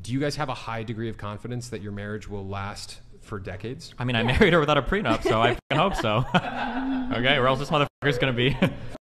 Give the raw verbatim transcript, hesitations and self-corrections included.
do you guys have a high degree of confidence that your marriage will last for decades? I mean, I married her without a prenup, so I fucking hope so. Okay, or else this motherfucker's gonna be